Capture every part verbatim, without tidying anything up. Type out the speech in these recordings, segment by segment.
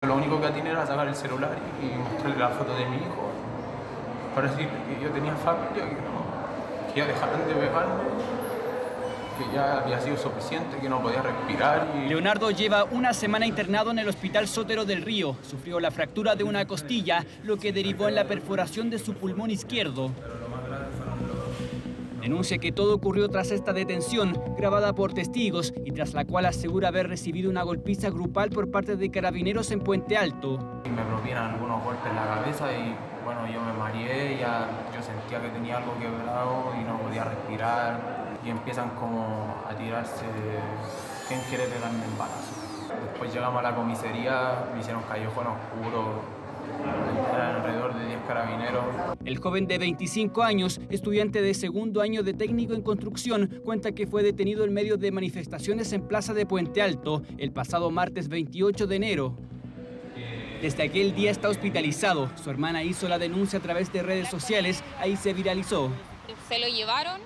Lo único que atiné era sacar el celular y mostrarle la foto de mi hijo para decirle que yo tenía familia, que, no, que ya dejaran de pegarme, que ya había sido suficiente, que no podía respirar. Y... Leonardo lleva una semana internado en el Hospital Sotero del Río. Sufrió la fractura de una costilla, lo que derivó en la perforación de su pulmón izquierdo. Denuncia que todo ocurrió tras esta detención, grabada por testigos, y tras la cual asegura haber recibido una golpiza grupal por parte de carabineros en Puente Alto. Me propinan algunos golpes en la cabeza y bueno, yo me mareé, ya yo sentía que tenía algo quebrado y no podía respirar. Y empiezan como a tirarse, ¿quién quiere pegarme en balazo? Después llegamos a la comisaría, me hicieron callejón oscuro, eran alrededor de diez carabineros. El joven de veinticinco años, estudiante de segundo año de técnico en construcción, cuenta que fue detenido en medio de manifestaciones en Plaza de Puente Alto el pasado martes veintiocho de enero. Desde aquel día está hospitalizado. Su hermana hizo la denuncia a través de redes sociales, ahí se viralizó. Se lo llevaron.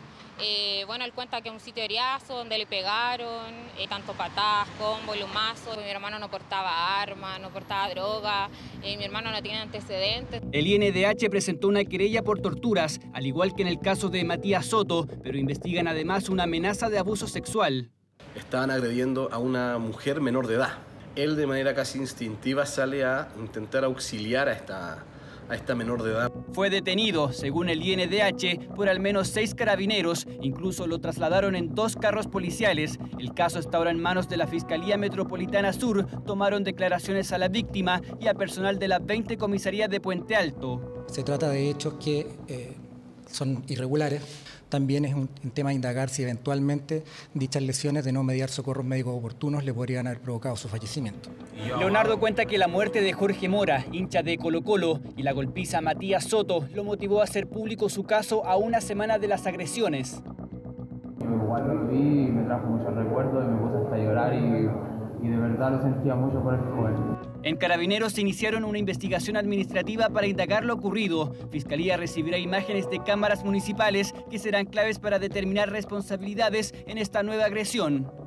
Eh, bueno, él cuenta que es un sitio heriazo donde le pegaron, eh, tanto patadas, combos, lumazos. Mi hermano no portaba armas, no portaba droga, eh, mi hermano no tiene antecedentes. El I N D H presentó una querella por torturas, al igual que en el caso de Matías Soto, pero investigan además una amenaza de abuso sexual. Estaban agrediendo a una mujer menor de edad. Él de manera casi instintiva sale a intentar auxiliar a esta, a esta menor de edad. Fue detenido, según el I N D H, por al menos seis carabineros. Incluso lo trasladaron en dos carros policiales. El caso está ahora en manos de la Fiscalía Metropolitana Sur. Tomaron declaraciones a la víctima y a personal de la veinte Comisaría de Puente Alto. Se trata de hechos que eh, son irregulares. También es un, un tema de indagar si eventualmente dichas lesiones de no mediar socorros médicos oportunos le podrían haber provocado su fallecimiento. Leonardo cuenta que la muerte de Jorge Mora, hincha de Colo-Colo, y la golpiza a Matías Soto lo motivó a hacer público su caso a una semana de las agresiones. Yo igual lo vi y me trajo muchos recuerdos y me puse hasta a llorar y, y de verdad lo sentía mucho por el joven. En Carabineros iniciaron una investigación administrativa para indagar lo ocurrido. Fiscalía recibirá imágenes de cámaras municipales que serán claves para determinar responsabilidades en esta nueva agresión.